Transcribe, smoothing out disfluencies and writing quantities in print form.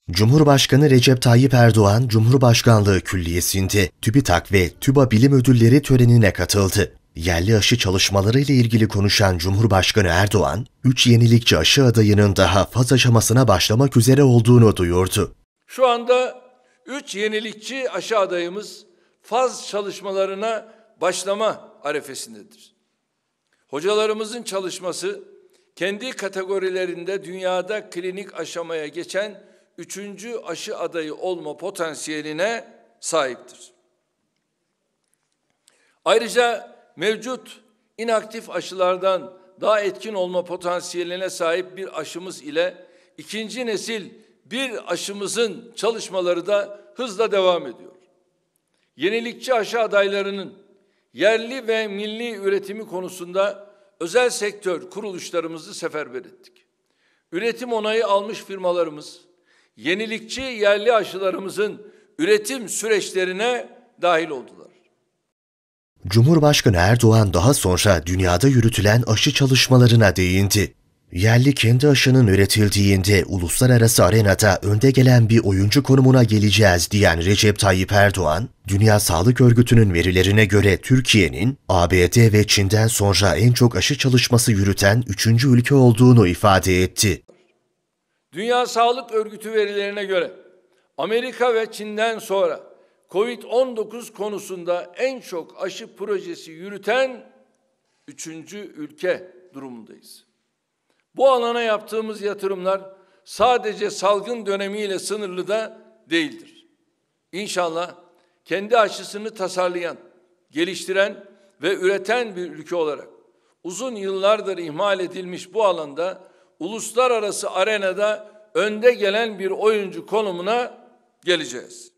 Cumhurbaşkanı Recep Tayyip Erdoğan, Cumhurbaşkanlığı Külliyesi'nde TÜBİTAK ve TÜBA Bilim Ödülleri törenine katıldı. Yerli aşı çalışmaları ile ilgili konuşan Cumhurbaşkanı Erdoğan, 3 yenilikçi aşı adayının daha faz aşamasına başlamak üzere olduğunu duyurdu. Şu anda 3 yenilikçi aşı adayımız faz çalışmalarına başlama arifesindedir. Hocalarımızın çalışması kendi kategorilerinde dünyada klinik aşamaya geçen 3. aşı adayı olma potansiyeline sahiptir. Ayrıca mevcut inaktif aşılardan daha etkin olma potansiyeline sahip bir aşımız ile 2. nesil bir aşımızın çalışmaları da hızla devam ediyor. Yenilikçi aşı adaylarının yerli ve milli üretimi konusunda özel sektör kuruluşlarımızı seferber ettik. Üretim onayı almış firmalarımız, yenilikçi yerli aşılarımızın üretim süreçlerine dahil oldular. Cumhurbaşkanı Erdoğan daha sonra dünyada yürütülen aşı çalışmalarına değindi. Yerli kendi aşının üretildiğinde uluslararası arenada önde gelen bir oyuncu konumuna geleceğiz diyen Recep Tayyip Erdoğan, Dünya Sağlık Örgütü'nün verilerine göre Türkiye'nin ABD ve Çin'den sonra en çok aşı çalışması yürüten 3. ülke olduğunu ifade etti. Dünya Sağlık Örgütü verilerine göre Amerika ve Çin'den sonra COVID-19 konusunda en çok aşı projesi yürüten 3. ülke durumundayız. Bu alana yaptığımız yatırımlar sadece salgın dönemiyle sınırlı da değildir. İnşallah kendi aşısını tasarlayan, geliştiren ve üreten bir ülke olarak uzun yıllardır ihmal edilmiş bu alanda uluslararası arenada önde gelen bir oyuncu konumuna geleceğiz.